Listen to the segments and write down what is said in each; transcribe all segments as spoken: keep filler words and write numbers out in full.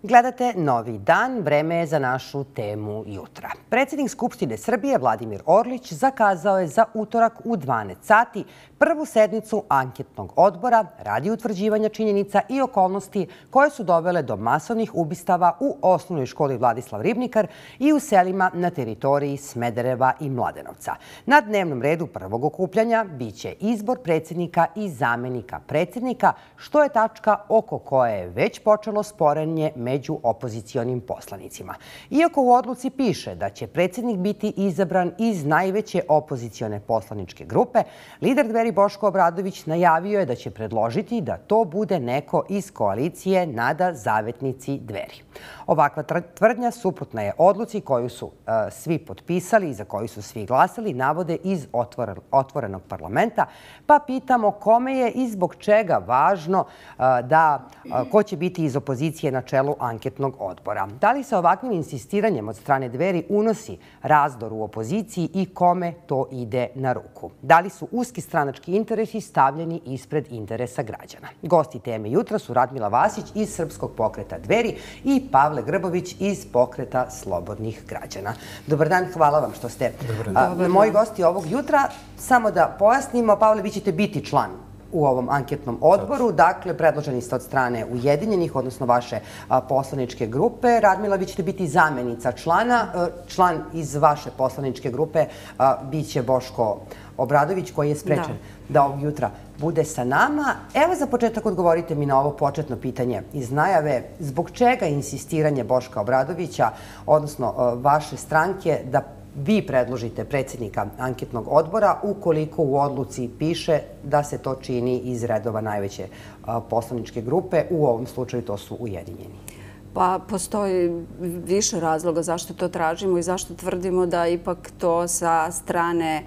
Gledate Novi dan, vreme je za našu temu jutra. Predsjednik Skupštine Srbije Vladimir Orlić zakazao je za utorak u dvanaest sati prvu sednicu anketnog odbora radi utvrđivanja činjenica i okolnosti koje su dovele do masovnih ubistava u osnovnoj školi Vladislav Ribnikar i u selima na teritoriji Smedereva i Mladenovca. Na dnevnom redu prvog okupljanja biće izbor predsjednika i zamenika predsjednika, što je tačka oko koje je već počelo sporenje među opozicionim poslanicima. Iako u odluci piše da će predsjednik biti izabran iz najveće opozicione poslaničke grupe, lider Dveri Boško Obradović najavio je da će predložiti da to bude neko iz koalicije Nada Zavetnici Dveri. Ovakva tvrdnja suprotna je odluci koju su uh, svi potpisali i za koju su svi glasali, navode iz otvoren, otvorenog parlamenta, pa pitamo kome je i zbog čega važno uh, da uh, ko će biti iz opozicije na čelu anketnog odbora. Da li se ovakvim insistiranjem od strane Dveri unosi razdor u opoziciji i kome to ide na ruku? Da li su uski stranački interesi stavljeni ispred interesa građana? Gosti teme jutra su Radmila Vasić iz Srpskog pokreta Dveri i Pavle Grbović iz Pokreta slobodnih građana. Dobar dan, hvala vam što ste a, moji gosti ovog jutra. Samo da pojasnimo, Pavle, vi ćete biti član u ovom anketnom odboru. Dakle, predloženi ste od strane Ujedinjenih, odnosno vaše a, poslaničke grupe. Radmila, vi ćete biti zamenica člana. A, član iz vaše poslaničke grupe a, biće Boško Obradović, koji je sprečen da, da ovog jutra bude sa nama. Evo za početak odgovorite mi na ovo početno pitanje iz najave. Zbog čega insistiranje Boška Obradovića, odnosno a, vaše stranke, da vi predložite predsjednika anketnog odbora ukoliko u odluci piše da se to čini iz redova najveće poslaničke grupe, u ovom slučaju to su Ujedinjeni? Pa postoji više razloga zašto to tražimo i zašto tvrdimo da ipak to sa strane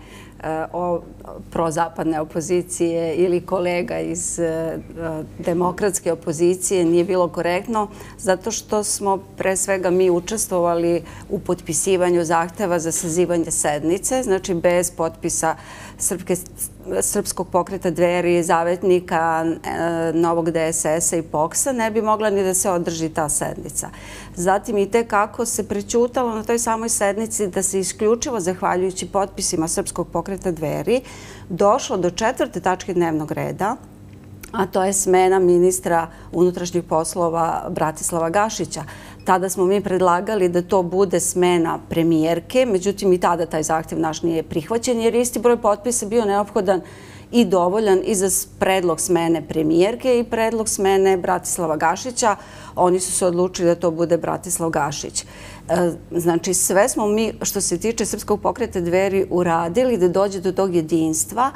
o prozapadne opozicije ili kolega iz demokratske opozicije nije bilo korektno, zato što smo pre svega mi učestvovali u potpisivanju zahteva za sazivanje sednice, znači bez potpisa Srpske, Srpskog pokreta Dveri, Zavetnika, Novog D S S-a i P O K S-a ne bi mogla ni da se održi ta sednica. Zatim i te kako se prećutalo na toj samoj sednici da se isključivo zahvaljujući potpisima Srpskog pokreta Dveri došlo do četvrte tačke dnevnog reda, a to je smena ministra unutrašnjih poslova Bratislava Gašića. Tada smo mi predlagali da to bude smena premijerke, međutim i tada taj zahtjev naš nije prihvaćen jer isti broj potpisa bio neophodan i dovoljan i za predlog smene premijerke i predlog smene Bratislava Gašića. Oni su se odlučili da to bude Bratislav Gašić. Znači sve smo mi što se tiče Srpskog pokreta Dveri uradili da dođe do tog jedinstva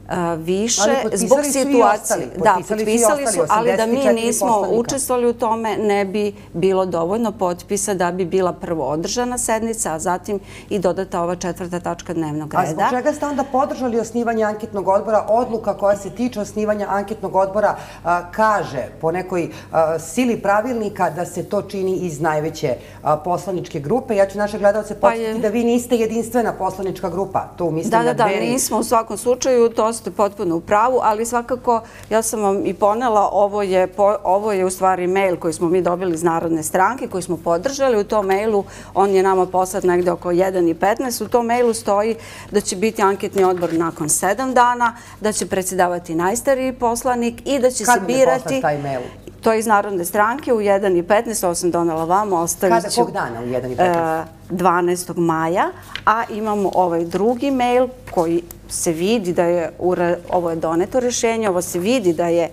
više zbog situacije. Da, potpisali su, ali da mi nismo učestvovali u tome ne bi bilo dovoljno potpisa da bi bila prvo održana sednica, a zatim i dodata ova četvrta tačka dnevnog reda. A zbog čega ste onda podržali osnivanje anketnog odbora? Odluka koja se tiče osnivanja anketnog odbora kaže po nekoj sili pravilnika da se to čini iz najveće poslaničke grupe. Ja ću naše gledalce podsjetiti da vi niste jedinstvena poslanička grupa. Tu mislim na Dveri. Da, da, da, nismo u svakom slučaju, to ste potpuno u pravu, ali svakako ja sam vam i ponela, ovo je, ovo je u stvari mail koji smo mi dobili iz Narodne stranke, koji smo podržali. U tom mailu, on je nama poslat negde oko jedan i petnaest, u tom mailu stoji da će biti anketni odbor nakon sedam dana, da će predsjedavati najstariji poslanik i da će se birati... Kada je poslat taj mail? To je iz Narodne stranke u jedan i petnaest, ovo sam donela vama, ostavit ću... Kada, kog dana u jedan i petnaest? dvanaestog maja, a imamo ovaj drugi mail koji se vidi da je, ovo je doneto rješenje, ovo se vidi da je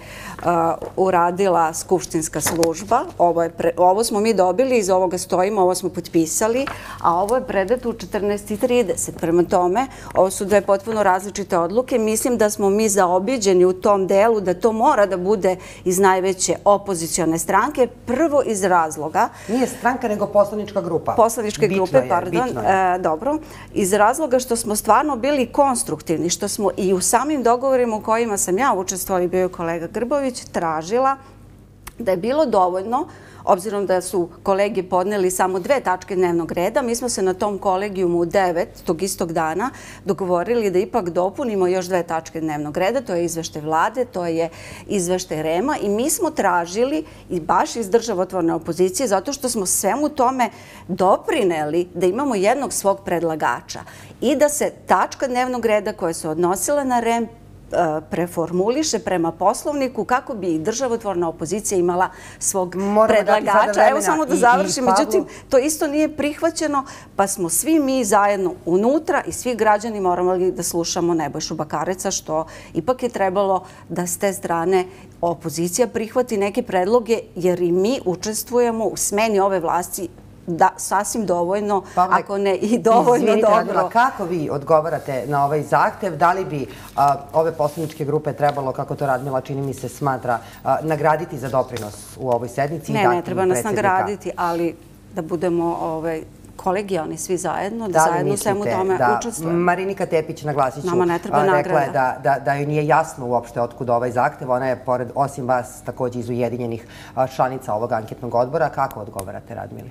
uradila skupštinska služba. Ovo, je pre, ovo smo mi dobili, iz ovoga stojimo, ovo smo potpisali, a ovo je predato u četrnaest i trideset. Prema tome, ovo su dve potpuno različite odluke. Mislim da smo mi zaobiđeni u tom delu da to mora da bude iz najveće opozicione stranke. Prvo iz razloga... Nije stranka, nego poslanička grupa. Poslaničke grupe, pardon. Dobro. Iz razloga što smo stvarno bili konstruktivni, što smo i u samim dogovorima u kojima sam ja učestvovala i bio kolega Grbović, tražila da je bilo dovoljno, obzirom da su kolege podneli samo dve tačke dnevnog reda, mi smo se na tom kolegijumu u devet tog istog dana dogovorili da ipak dopunimo još dve tačke dnevnog reda, to je izveštaj vlade, to je izveštaj REM-a i mi smo tražili i baš iz državotvorne opozicije zato što smo svemu tome doprineli da imamo jednog svog predlagača i da se tačka dnevnog reda koja se odnosila na REM preformuliše prema Poslovniku kako bi i državotvorna opozicija imala svog predlagača. Evo samo da završim, međutim, to isto nije prihvaćeno, pa smo svi mi zajedno unutra i svi građani morali da slušamo Nebojšu Bakareca, što ipak je trebalo da s te strane opozicija prihvati neke predloge, jer i mi učestvujemo u smeni ove vlasti da sasvim dovoljno, ako ne i dovoljno dobro. Izvinite, Radmila, kako vi odgovarate na ovaj zahtev? Da li bi ove poslaničke grupe trebalo, kako to Radmila čini mi se smatra, nagraditi za doprinos u ovoj sednici? Ne, ne treba nas nagraditi, ali da budemo kolegijalni svi zajedno, da zajedno u svemu tome učestvujemo. Marinika Tepić, naglasit ću, rekla je da joj nije jasno uopšte otkud ovaj zahtev. Ona je, osim vas, također iz Ujedinjenih članica ovog anketnog odbora. Kako odgovarate, Radmili?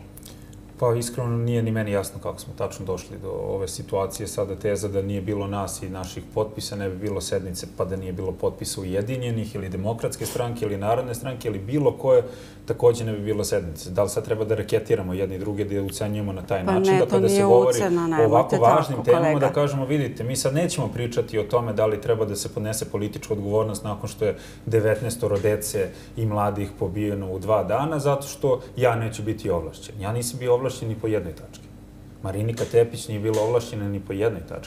Pa iskreno nije ni meni jasno kako smo tačno došli do ove situacije. Sada teza da nije bilo nas i naših potpisa, ne bi bilo sednice, pa da nije bilo potpisa Ujedinjenih ili Demokratske stranke ili Narodne stranke ili bilo koje, također ne bi bilo sednice. Da li sad treba da raketiramo jedni druge, da je ucenjujemo na taj način? Pa ne, to nije ucena, o ovako važnim temama, da kažemo, vidite, mi sad nećemo pričati o tome da li treba da se podnese politička odgovornost nakon što je devetnaestoro dece i mladih pobijeno u dva dana, zato što ja neću biti ovlašćen. Ja nisam bio ovlašćen ni po jednoj tački. Marinika Tepić nije bila ovlašćena ni po jednoj tački.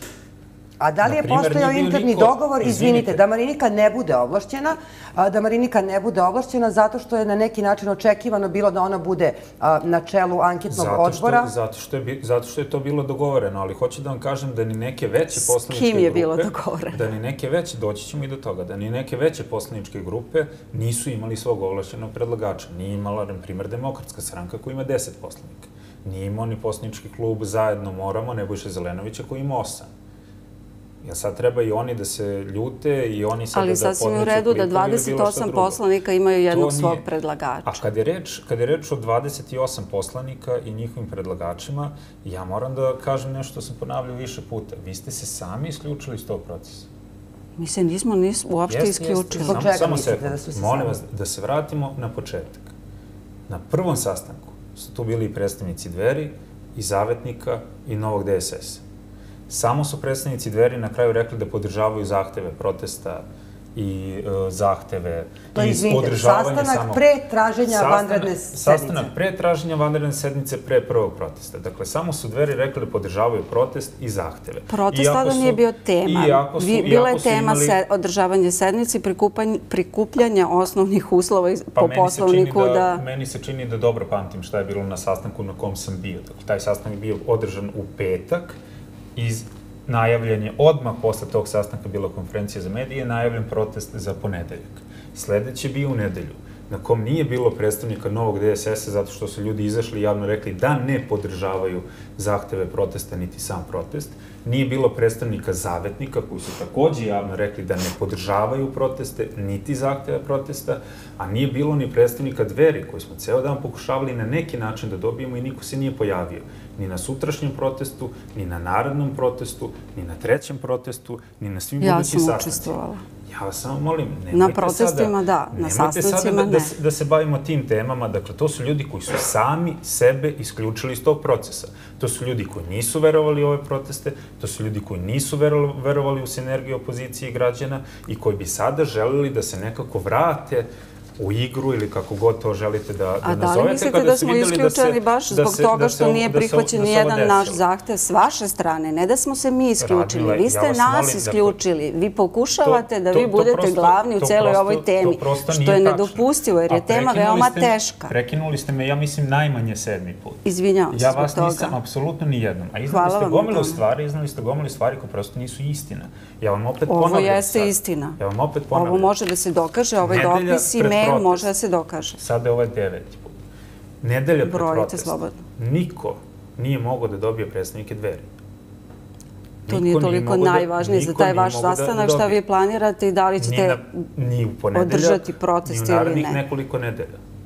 A da li je postojao interni dogovor, izvinite, da Marinika ne bude ovlašćena, da Marinika ne bude ovlašćena zato što je na neki način očekivano bilo da ona bude na čelu anketnog odbora? Zato što je to bilo dogovoreno, ali hoću da vam kažem da ni neke veće poslaničke grupe... S kim je bilo dogovoreno? Da ni neke veće, doći ćemo i do toga, da ni neke veće poslaničke grupe nisu imali svog ovlašćenog predlagača. Nije imala, na primjer, Demokratska stranka koja ima deset poslanika. Nije imao ni poslanički klub Zajedno moramo, Nebojše Zelenovića koji ima osam. Jer sad treba i oni da se ljute i oni sad da podneću klipu ili bilo što drugo. Ali sasvim u redu da dvadeset osam poslanika imaju jednog svog predlagača. A kad je reč o dvadeset osam poslanika i njihovim predlagačima, ja moram da kažem nešto što sam ponavljao više puta. Vi ste se sami isključili iz tog procesa. Mi se nismo uopšte isključili. Zbog čega mislite da su se sami? Molim vas da se vratimo na početak. Na prvom sastanku su tu bili i predstavnici Dveri, i Zavetnika, i Novog D S S-a. Samo su predstavnici Dveri na kraju rekli da podržavaju zahteve protesta i zahteve iz podržavanja samog... Sastanak pre traženja vanredne sednice. Sastanak pre traženja vanredne sednice, pre prvog protesta. Dakle, samo su Dveri rekli da podržavaju protest i zahteve. Protest tada nije bio tema. Bila je tema održavanje sednice i prikupljanja osnovnih uslova po Poslovniku da... Meni se čini da dobro pamtim šta je bilo na sastanku na kom sam bio. Taj sastanak je bio održan u petak. Iz najavljanja odmah posle tog sastanka bila konferencija za medije, najavljen protest za ponedeljak. Sledeći bio u nedelju, na kom nije bilo predstavnika Novog D S S-a zato što su ljudi izašli i javno rekli da ne podržavaju zahteve protesta niti sam protest. Nije bilo predstavnika Zavetnika koji su također javno rekli da ne podržavaju proteste niti zahteve protesta, a nije bilo ni predstavnika Dveri koji smo ceo dan pokušavali na neki način da dobijemo i niko se nije pojavio. Ni na sutrašnjem protestu, ni na narednom protestu, ni na trećem protestu, ni na svim budućim sastancima. Ja sam učestvovala. Ja vas samo molim, na protestima da, na sastancima ne. Da se bavimo tim temama. Dakle, to su ljudi koji su sami sebe isključili iz tog procesa. To su ljudi koji nisu verovali u ove proteste, to su ljudi koji nisu verovali u sinergiju opozicije i građana i koji bi sada želeli da se nekako vrate u igru ili kako god to želite da nazovete. A da li mislite da smo isključeni baš zbog toga što nije prihvaćen nijedan naš zahtev s vaše strane? Ne da smo se mi isključili, vi ste nas isključili. Vi pokušavate da vi budete glavni u celoj ovoj temi, što je nedopustivo jer je tema veoma teška. Prekinuli ste me, ja mislim, najmanje sedmi put. Izvinjavam se zbog toga. Ja vas nisam apsolutno ni jednom. A iznali ste gomilu stvari, iznali ste gomilu stvari koje prosto nisu istina. Ja vam opet ponavljam sad. Ovo jeste istina. Ja vam opet ponavljam. Ovo može da se dokaže, ovaj dopis i mail može da se dokaže. Sada je ovaj deveti put. Nedelja pred protesta. Niko nije mogao da dobije predstavnike Dveri. To nije toliko najvažnije za taj vaš sastanak. Šta vi planirate i da li ćete održati protest ili ne? Ni u narednih nekoliko nedelja.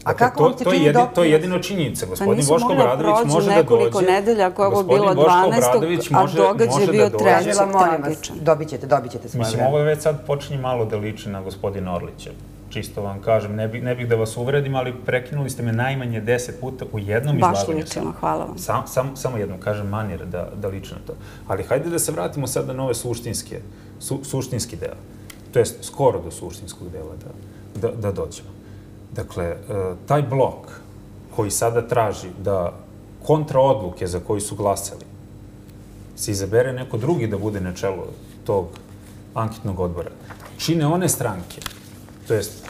A kako vam se čini doprinos? To je jedino činjenica. Gospodin nisu Boško mogli da Obradović prođu može da dođe. nekoliko nedelja, ako je ovo bilo Gospodin Boško dvanaestog, Obradović a može- događaj je može bio da dođe. trećeg. Angela, molim vas, tragičan. dobit ćete, dobit ćete svoje Mislim, vreme. ovo je već sad počinje malo da liči na gospodina Orlića. Čisto vam kažem, ne, bi, ne bih da vas uvredim, ali prekinuli ste me najmanje deset puta u jednom Baš izlaganju. ličilo, hvala vam. Sam, sam, samo jednom kažem manir da, da liči na to. Ali hajde da se vratimo sad na ove suštinske, su, suštinski deo. To jest skoro do suštinskog dela da, da, da dođemo. Dakle, e, taj blok koji sada traži da kontra odluke za koji su glasali se izabere neko drugi da bude na čelu tog anketnog odbora, čine one stranke, to jest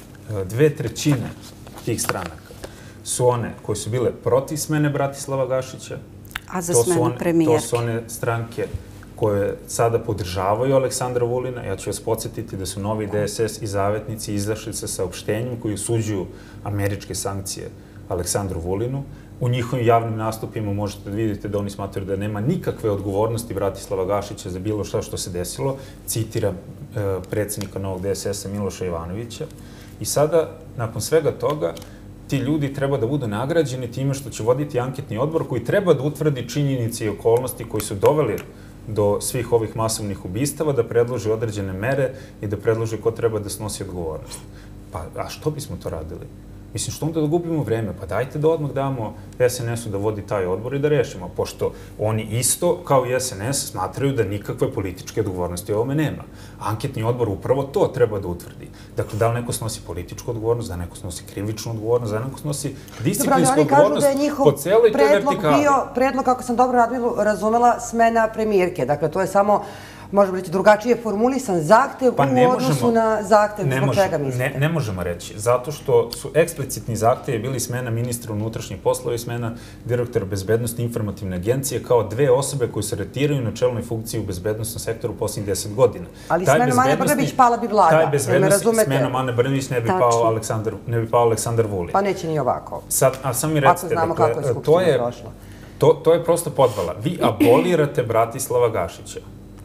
dve trećine tih stranaka, su one koje su bile protiv smene Bratislava Gašića, A za to su smenu one- premijerke. To su one stranke koje sada podržavaju Aleksandra Vulina. Ja ću vas podsjetiti da su novi D S S i zavetnici izašli sa saopštenjem koji osuđuju američke sankcije Aleksandru Vulinu. U njihovim javnim nastupima možete da vidite da oni smatraju da nema nikakve odgovornosti Bratislava Gašića za bilo šta što se desilo. Citiram e, predsjednika novog D S S-a Miloša Jovanovića. I sada, nakon svega toga, ti ljudi treba da budu nagrađeni time što će voditi anketni odbor koji treba da utvrdi činjenice i okolnosti koji su doveli do svih ovih masovnih ubistava, da predloži određene mere i da predloži ko treba da snosi odgovornost. Pa, a što bismo to radili? Mislim, što onda da gubimo vreme? Pa dajte da odmah damo S N S-u da vodi taj odbor i da rešimo, pošto oni isto, kao i S N S, smatraju da nikakve političke odgovornosti ovome nema. Anketni odbor upravo to treba da utvrdi. Dakle, da li neko snosi političku odgovornost, da neko snosi krivičnu odgovornost, da neko snosi disciplinsku Dobro, ali oni kažu odgovornost da je njihov po celoj toj predlog vertikali. bio, predlog, kako sam dobro Radmilu razumela, smena premijerke. Dakle, to je samo, možemo reći, drugačije formulisan zahtev Pa ne u odnosu možemo- na zahtev. ne Zbog može- čega mislite? Ne, ne možemo reći, zato što su eksplicitni zahtevi bili smena ministra unutrašnjih poslova i smena direktora bezbednosti informativne agencije kao dve osobe koje se retiraju na čelnoj funkciji u bezbednostnom sektoru u posljednjih deset godina. Ali Taj smenom Ane bezbednosni- Brnabić pala bi vlada, Taj jel me bezbednosni, razumete? smenom Ane Brnabić ne bi Tačno. pao Aleksandar, ne bi pao Aleksandar Vulin. Pa neće ni ovako. Sad, a sam mi Ako recite, znamo dakle, kako je to Skupština je, prošla. to, to je prosto podvala. Vi abolirate Bratislava Gašića.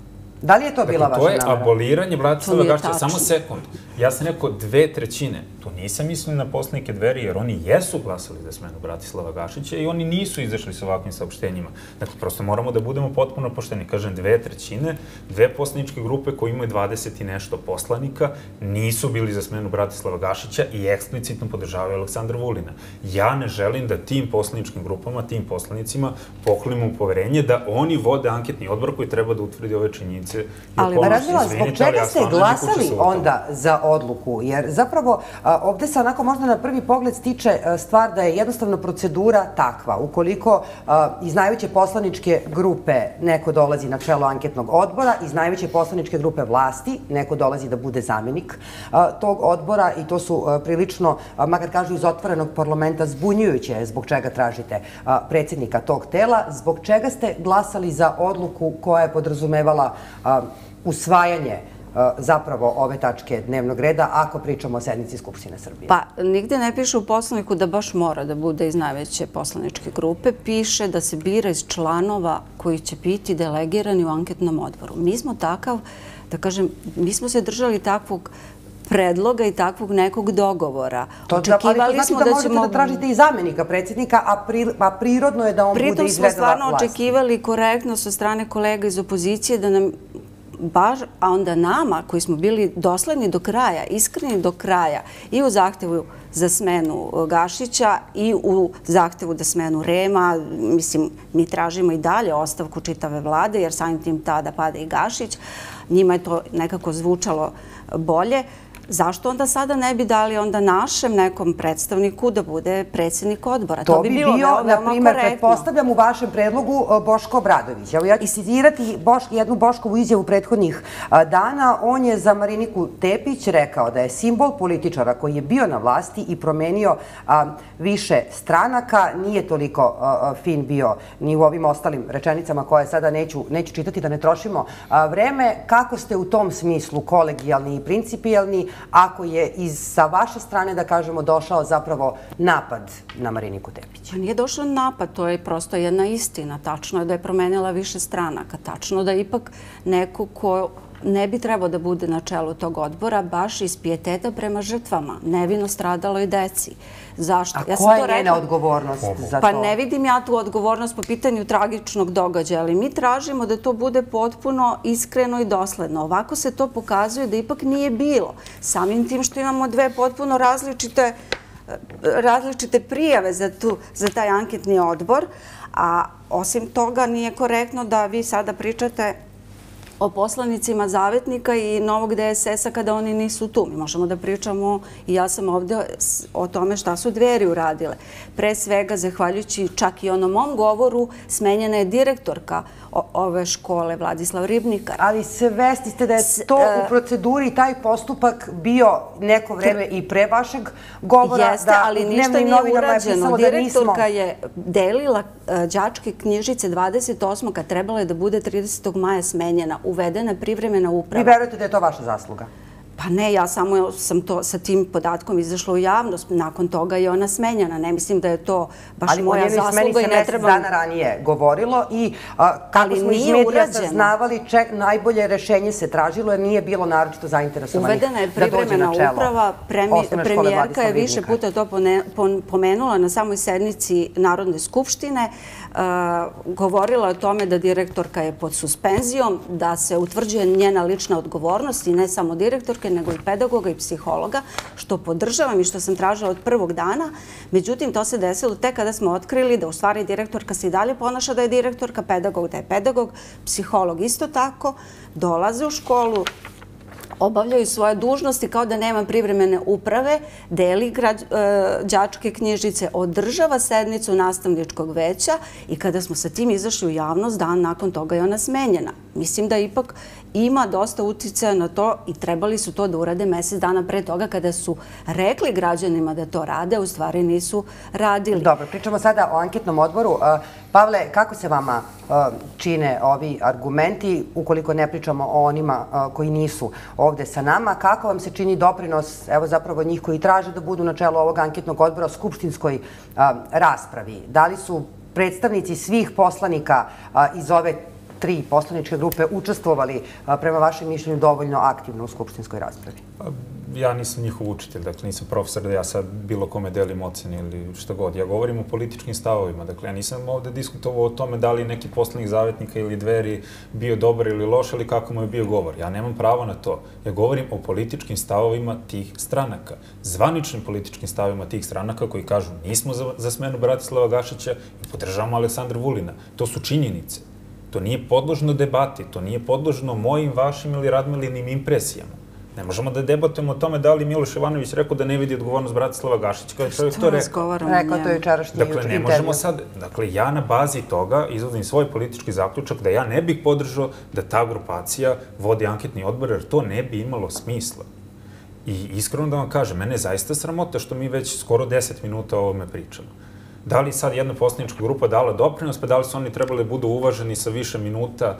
Da li je to bila Dakle, to vaša je namera? aboliranje Bratislava To nije Gašića. Samo tačno. sekund. Ja sam rekao dve trećine. To nisam mislio na poslanike Dveri, jer oni jesu glasali za smenu Bratislava Gašića i oni nisu izašli sa ovakvim saopštenjima. Dakle, prosto moramo da budemo potpuno pošteni. Kažem, dve trećine, dve poslaničke grupe koje imaju dvadeset i nešto poslanika nisu bili za smenu Bratislava Gašića i eksplicitno podržavaju Aleksandra Vulina. Ja ne želim da tim poslaničkim grupama, tim poslanicima poklonimo poverenje da oni vode anketni odbor koji treba da utvrdi ove činjenice i Ali, okolnosti. Radmila, zbog Izvinite, ali čega ja ste stvarno ne bih glasali učestvovao u tome. onda za odluku? Jer zapravo a, ovde se onako možda na prvi pogled stiče a, stvar da je jednostavno procedura takva. Ukoliko a, iz najveće poslaničke grupe neko dolazi na čelo anketnog odbora, iz najveće poslaničke grupe vlasti neko dolazi da bude zamenik a, tog odbora i to su a, prilično, a, makar kažu iz otvorenog parlamenta, zbunjujuće zbog čega tražite a, predsjednika tog tela. Zbog čega ste glasali za odluku koja je podrazumevala a, usvajanje a, zapravo ove tačke dnevnog reda ako pričamo o sednici Skupštine Srbije? Pa, nigde ne piše u Poslovniku da baš mora da bude iz najveće poslaničke grupe. Piše da se bira iz članova koji će biti delegirani u anketnom odboru. Mi smo takav, da kažem, mi smo se držali takvog predloga i takvog nekog dogovora. To, Očekivali ali to smo znači da, da možete ćemo... da tražite i zamenika predsjednika, a, pri, a prirodno je da on bude Pritom iz smo redova stvarno vlasti. očekivali korektno sa strane kolega iz opozicije da nam baš, a onda nama koji smo bili dosledni do kraja, iskreni do kraja i u zahtevu za smenu Gašića i u zahtevu da smenu Rema, mislim, mi tražimo i dalje ostavku čitave vlade, jer samim tim tada pada i Gašić. Njima je to nekako zvučalo bolje. Zašto onda sada ne bi dali onda našem nekom predstavniku da bude predsjednik odbora? To bi bio, na primjer, korektno. pretpostavljam u vašem predlogu Boško Obradović. Evo ja ću citirati Boš, jednu Boškovu izjavu prethodnih a, dana. On je za Mariniku Tepić rekao da je simbol političara koji je bio na vlasti i promenio a, više stranaka. Nije toliko a, a, fin bio ni u ovim ostalim rečenicama koje sada neću, neću čitati da ne trošimo a, vreme. Kako ste u tom smislu kolegijalni i principijelni ako je iz, sa vaše strane, da kažemo, došao zapravo napad na Mariniku Tepić? Pa nije došao napad, to je prosto jedna istina. Tačno je da je promenila više stranaka. Tačno da je ipak neko ko ne bi trebao da bude na čelu tog odbora baš iz pijeteta prema žrtvama, nevino stradaloj deci. Zašto? A koja je njena odgovornost za to? Pa ne vidim ja tu odgovornost po pitanju tragičnog događaja, ali mi tražimo da to bude potpuno iskreno i dosledno. Ovako se to pokazuje da ipak nije bilo. Samim tim što imamo dve potpuno različite različite prijave za, tu, za taj anketni odbor, a osim toga nije korektno da vi sada pričate o poslanicima Zavetnika i Novog D S S-a kada oni nisu tu. Mi možemo da pričamo, i ja sam ovde, o tome šta su Dveri uradile. Pre svega, zahvaljujući čak i onom mom govoru, smenjena je direktorka ove škole, Vladislav Ribnikar. Ali svesni ste da je to u proceduri, taj postupak bio neko vreme i pre vašeg govora. Jeste, ali ništa nije urađeno. Direktorka je delila đačke knjižice dvadeset osmog a trebalo je da bude tridesetog maja smenjena. Uvedena privremena uprava. Vi verujete da je to vaša zasluga? Pa ne, ja samo sam to sa tim podatkom izašla u javnost. Nakon toga je ona smenjena. Ne mislim da je to baš moja zasluga. Ali o njenoj smeni se mesec dana ranije govorilo i kako smo iz medija saznavali, najbolje rešenje se tražilo jer nije bilo naročito zainteresovanih da dođe na čelo. Uvedena je privremena uprava. Premijerka je više puta to pomenula na samoj sednici Narodne skupštine. Govorila o tome da direktorka je pod suspenzijom, da se utvrđuje njena lična odgovornost i ne samo direktorke, nego i pedagoga i psihologa, što podržavam i što sam tražila od prvog dana. Međutim, to se desilo tek kada smo otkrili da u stvari direktorka se i dalje ponaša da je direktorka, pedagog da je pedagog, psiholog isto tako, dolaze u školu, obavljaju svoje dužnosti kao da nema privremene uprave, deli đačke knjižice, održava sednicu nastavničkog veća i kada smo sa tim izašli u javnost, dan nakon toga je ona smenjena. Mislim da ipak ima dosta uticaja na to i trebali su to da urade mesec dana pre toga kada su rekli građanima da to rade, u stvari nisu radili. Dobro, pričamo sada o anketnom odboru. Pavle, kako se vama čine ovi argumenti, ukoliko ne pričamo o onima koji nisu ovde sa nama? Kako vam se čini doprinos, evo zapravo njih koji traže da budu na čelu ovog anketnog odbora, skupštinskoj raspravi? Da li su predstavnici svih poslanika iz ove tri poslaničke grupe učestvovali prema vašem mišljenju dovoljno aktivno u skupštinskoj raspravi? Ja nisam njihov učitelj, dakle nisam profesor da ja sad bilo kome delim ocene ili šta god. Ja govorim o političkim stavovima, dakle ja nisam ovde diskutovao o tome da li neki poslanik Zavetnika ili Dveri bio dobar ili loš ili kako mu je bio govor. Ja nemam pravo na to. Ja govorim o političkim stavovima tih stranaka. Zvaničnim političkim stavovima tih stranaka koji kažu nismo za smenu Bratislava Gašića i podržavamo Aleksandra Vulina. To su činjenice. To nije podložno debati, to nije podložno mojim, vašim ili Radmilinim impresijama. Ne možemo da debatujemo o tome da li Miloš Jovanović rekao da ne vidi odgovornost Bratislava Gašića kada je čovjek to rekao. Rekao to je jučerašnji intervju. Dakle, ne možemo sad, dakle, ja na bazi toga izvodim svoj politički zaključak da ja ne bih podržao da ta grupacija vodi anketni odbor, jer to ne bi imalo smisla. I iskreno da vam kažem, mene je zaista sramota što mi već skoro deset minuta o ovome pričamo. Da li sad jedna poslanička grupa dala doprinos, pa da li su oni trebali budu uvaženi sa više minuta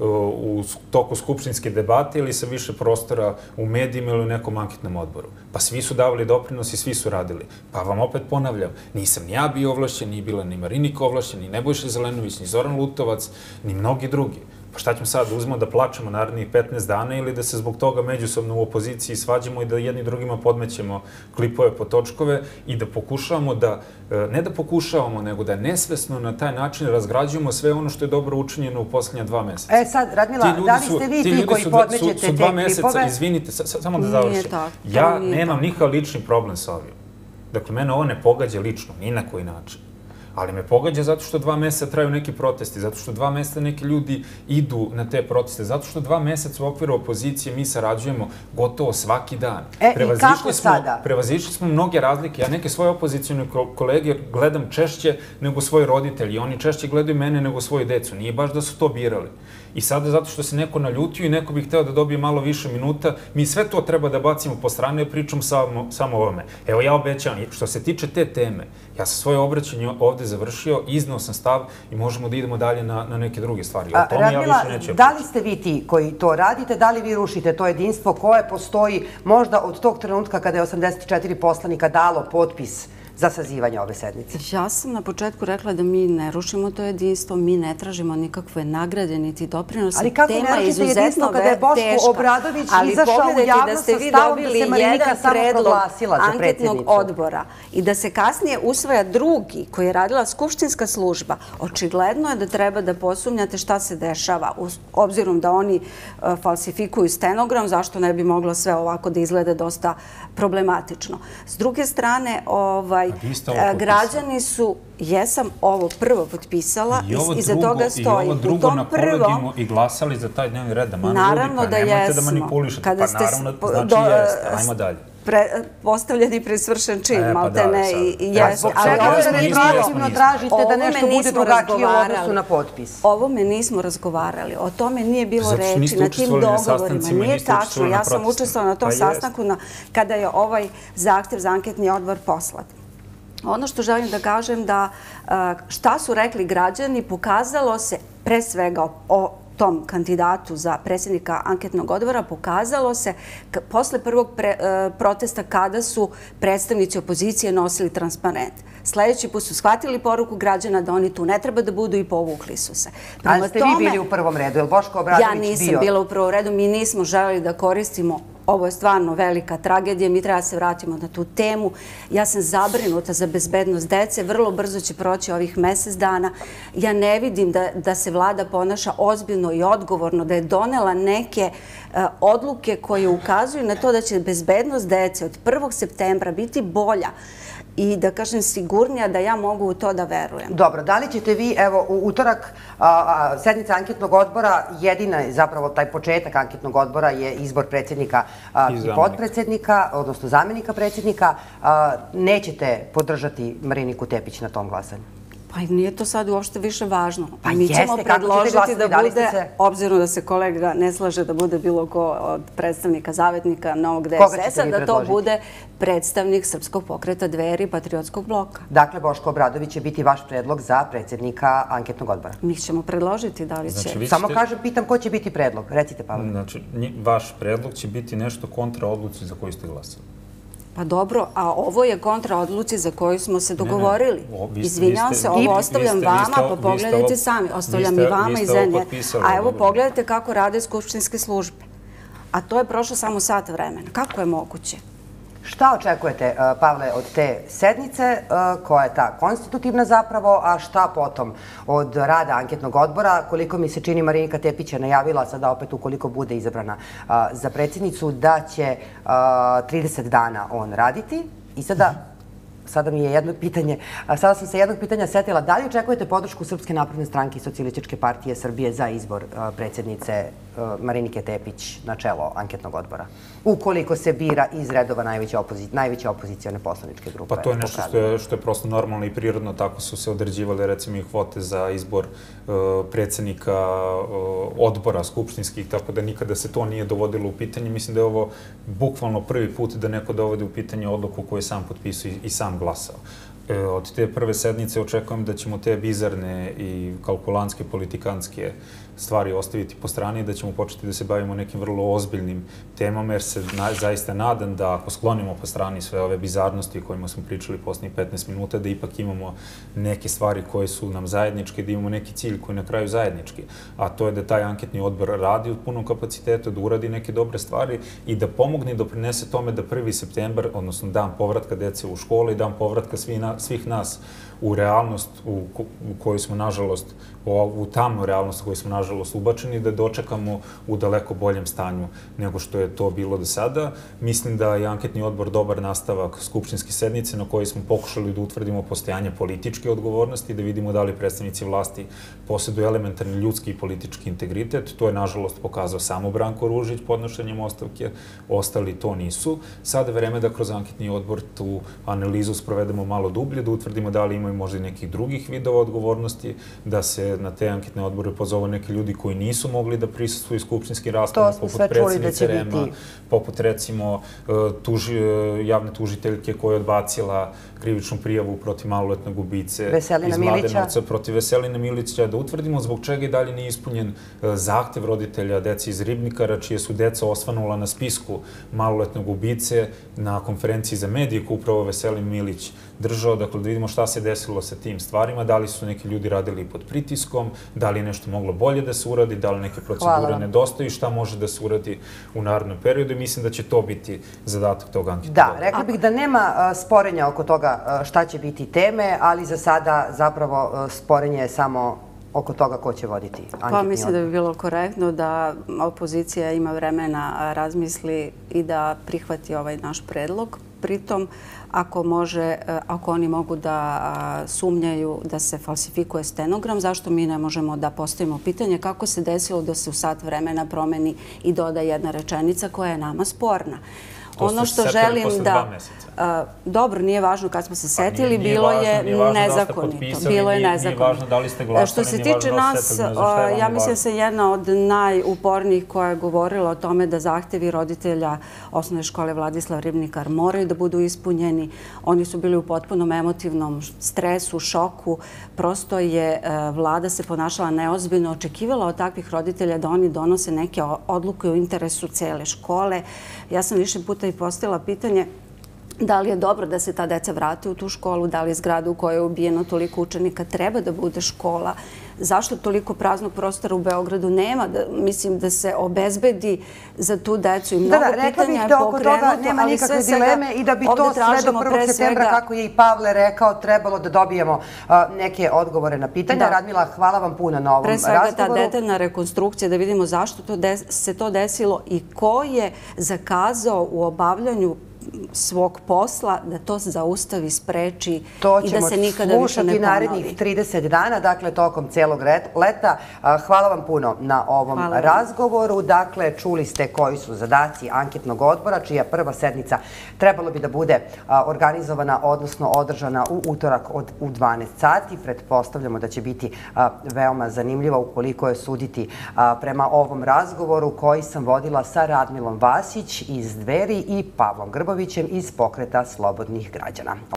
u toku skupštinske debate ili sa više prostora u medijima ili u nekom anketnom odboru? Pa svi su davali doprinos i svi su radili. Pa vam opet ponavljam, nisam ni ja bio ovlašćen, ni bila ni Marinika ovlašćen, ni Nebojša Zelenović, ni Zoran Lutovac, ni mnogi drugi. Pa šta ćemo sad, uzmemo da plačemo narednih petnaest dana ili da se zbog toga međusobno u opoziciji svađamo i da jedni drugima podmećemo klipove po točkove i da pokušavamo da, ne da pokušavamo, nego da nesvesno na taj način razgrađujemo sve ono što je dobro učinjeno u poslednja dva meseca. E sad, Radmila, da li ste vi ti koji podmećete te klipove? Izvinite, samo da završim. Ja nemam nikakav lični problem sa ovim. Dakle, mene ovo ne pogađa lično, ni na koji način. Ali me pogađa zato što dva meseca traju neki protesti, zato što dva meseca neki ljudi idu na te proteste, zato što dva meseca u okviru opozicije mi sarađujemo gotovo svaki dan. E, i kako sada? Prevazišli smo mnoge razlike. Ja neke svoje opozicijne kolege gledam češće nego svoji roditelji. Oni češće gledaju mene nego svoju decu. Nije baš da su to birali. I sada, zato što se neko naljutio i neko bi hteo da dobije malo više minuta, mi sve to treba da bacimo po strane i pričam samo, samo o ovome. Evo, ja obećavam, što se tiče te teme, ja sam svoje obraćanje ovde završio, iznao sam stav i možemo da idemo dalje na, na neke druge stvari. O tome ja više neću. Da li ste vi ti koji to radite, da li vi rušite to jedinstvo koje postoji možda od tog trenutka kada je osamdeset četiri poslanika dalo potpis za sazivanje ove sednice? Ja sam na početku rekla da mi ne rušimo to jedinstvo, mi ne tražimo nikakve nagrade niti doprinose. Ali kako ne rušite jedinstvo kada je Boško Obradović izašao u javnost sa stavom da se Marinika samo proglasila za predsjednicu? Odbora i da se kasnije usvaja drugi koji je radila skupštinska služba, očigledno je da treba da posumnjate šta se dešava. Obzirom da oni falsifikuju stenogram, zašto ne bi moglo sve ovako da izgleda dosta problematično. S druge strane, građani su, jesam ovo prvo potpisala i iza toga stoji. I ovo drugo na kolegijumu i glasali za taj dnevni red. Naravno da jesmo. Nemojte da manipulišete. Pa naravno, znači jeste. Ajmo dalje. Postavljeni pred svršen čin, malte ne i jeste. Zbog čega ovdje retroaktivno tražite da nešto bude drugačije u odnosu na potpis? Ovo me nismo razgovarali, o tome nije bilo reči, na tim dogovorima. Nije tačno, ja sam učestvovala na tom sastanku kada je ovaj zahtev za anketni odbor poslat. Ono što želim da kažem da šta su rekli građani pokazalo se pre svega o tom kandidatu za predsjednika anketnog odbora pokazalo se posle prvog protesta kada su predstavnici opozicije nosili transparent. Sljedeći put su shvatili poruku građana da oni tu ne treba da budu i povukli su se. Ali ste vi bili u prvom redu? Je li Boško Obradović bio? Ja nisam bila u prvom redu. Mi nismo želeli da koristimo. Ovo je stvarno velika tragedija. Mi treba se vratimo na tu temu. Ja sam zabrinuta za bezbednost dece. Vrlo brzo će proći ovih mesec dana. Ja ne vidim da se vlada ponaša ozbiljno i odgovorno, da je donela neke odluke koje ukazuju na to da će bezbednost dece od prvog septembra biti bolja i da kažem sigurnija da ja mogu u to da verujem. Dobro, da li ćete vi, evo, u utorak sednica anketnog odbora, jedina je zapravo taj početak anketnog odbora je izbor predsjednika i podpredsjednika, odnosno zamjenika predsjednika. Nećete podržati Mariniku Tepić na tom glasanju? Pa nije to sad uopšte više važno. Mi ćemo predložiti da bude, obzirom da se kolega ne slaže da bude bilo ko od predstavnika, zavetnika novog D S S-a, da to bude predstavnik Srpskog pokreta Dveri, Patriotskog bloka. Dakle, Boško Obradović će biti vaš predlog za predsjednika anketnog odbora. Mi ćemo predložiti da li će. Samo kažem, pitam ko će biti predlog. Recite, Pavle. Znači, vaš predlog će biti nešto kontra odluci za koju ste glasali. Pa dobro, a ovo je kontra odluci za koju smo se dogovorili. Izvinjam se, ovo ostavljam vama, pa pogledajte sami. Ostavljam i vama i za nje. A evo pogledajte kako rade skupštinske službe. A to je prošlo samo sat vremena. Kako je moguće? Šta očekujete, Pavle, od te sednice, koja je ta konstitutivna zapravo, a šta potom od rada anketnog odbora? Koliko mi se čini, Marinika Tepić je najavila, sada opet ukoliko bude izabrana za predsjednicu, da će trideset dana on raditi. I sada, sada mi je jedno pitanje, sada sam se jednog pitanja setila, da li očekujete podršku Srpske napredne stranke i Socijalističke partije Srbije za izbor predsjednice Marinike Tepić na čelo anketnog odbora? Ukoliko se bira iz redova najveće opozicijone poslaničke grupe. Pa to je nešto što je prosto normalno i prirodno. Tako su se određivali recimo i kvote za izbor predsjednika odbora skupštinskih, tako da nikada se to nije dovodilo u pitanje. Mislim da je ovo bukvalno prvi put da neko dovodi u pitanje odluku koju je sam potpisao i sam glasao. Od te prve sednice očekujem da ćemo te bizarne i kalkulantske, politikanske stvari ostaviti po strani i da ćemo početi da se bavimo nekim vrlo ozbiljnim temama, jer se zaista nadam da ako sklonimo po strani sve ove bizarnosti o kojima smo pričali posljednjih petnaest minuta, da ipak imamo neke stvari koje su nam zajedničke, da imamo neki cilj koji je na kraju zajednički, a to je da taj anketni odbor radi u punom kapacitetu, da uradi neke dobre stvari i da pomogne i doprinese tome da prvi septembar, odnosno dan povratka dece u škole i dan povratka svih nas u realnost u kojoj smo, nažalost, u tamnu realnost u kojoj smo, nažalost, ubačeni, da dočekamo u daleko boljem stanju nego što je to bilo do sada. Mislim da je anketni odbor dobar nastavak skupštinske sednice na kojoj smo pokušali da utvrdimo postojanje političke odgovornosti, da vidimo da li predstavnici vlasti posjeduju elementarni ljudski i politički integritet. To je, nažalost, pokazao samo Branko Ružić podnošenjem ostavke, ostali to nisu. Sada je vreme da kroz anketni odbor tu analizu sprovedemo malo dublje, da utvrdimo da li imaju možda i nekih drugih vidova odgovornosti, da se na te anketne odbore pozove neki ljudi koji nisu mogli da prisustvuju skupštinskim raspravama, poput predsjednice R E M-a, poput recimo javne tužiteljke koja je odbacila krivičnu prijavu protiv maloletnog ubice iz Mladenovca, protiv Veselina Milića, da utvrdimo zbog čega i dalje nije ispunjen zahtev roditelja deci iz Ribnikara, čije su deca osvanula na spisku maloletnog ubice na konferenciji za medije koju upravo Veselin Milić držao, dakle da vidimo šta se desilo sa tim stvarima, da li su neki ljudi radili pod pritiskom, da li je nešto moglo bolje da se uradi, da li neke procedure nedostaju, šta može da se uradi u narednom periodu i mislim da će to biti zadatak tog anketnog Da, odbora. rekla bih da nema sporenja oko toga šta će biti teme, ali za sada zapravo sporenje je samo oko toga ko će voditi anketni odbor. Pa mislim da bi bilo korektno da opozicija ima vremena razmisli i da prihvati ovaj naš predlog. Pritom, ako može, ako oni mogu da sumnjaju da se falsifikuje stenogram, zašto mi ne možemo da postavimo pitanje kako se desilo da se u sat vremena promeni i doda jedna rečenica koja je nama sporna. To ste se setili posle dva meseca. Dobro, nije važno kad smo se setili, bilo je nezakonito. Bilo je nezakonito. Što se tiče nas, ja mislim da se jedna od najupornijih koja je govorila o tome da zahtevi roditelja osnovne škole Vladislav Ribnikar moraju da budu ispunjeni. Oni su bili u potpunom emotivnom stresu, šoku. Prosto je vlada se ponašala neozbiljno, očekivala od takvih roditelja da oni donose neke odluke u interesu cele škole. Ja sam više puta i postavila pitanje da li je dobro da se ta deca vrate u tu školu, da li je zgrada u kojoj je ubijeno toliko učenika treba da bude škola, zašto toliko praznog prostora u Beogradu nema, mislim da se obezbedi za tu decu i mnogo pitanja je pokrenuto. Rekla bih da oko toga nema nikakve dileme i da bi to sve do prvog septembra, kako je i Pavle rekao, trebalo da dobijemo neke odgovore na pitanja. Radmila, hvala vam puno na ovom razgovoru. Pre svega ta detaljna rekonstrukcija, da vidimo zašto se to desilo i ko je zakazao u obavljanju svog posla, da to zaustavi, spreči i da se nikada više ne ponovi. To ćemo slušati narednih trideset dana, dakle tokom celog leta. Hvala vam puno na ovom razgovoru. Dakle, čuli ste koji su zadaci anketnog odbora, čija prva sednica trebalo bi da bude organizovana, odnosno održana u utorak u dvanaest sati. Pretpostavljamo da će biti veoma zanimljiva ukoliko je suditi prema ovom razgovoru koji sam vodila sa Radmilom Vasić iz Dveri i Pavlom Grbovićem iz Pokreta slobodnih građana.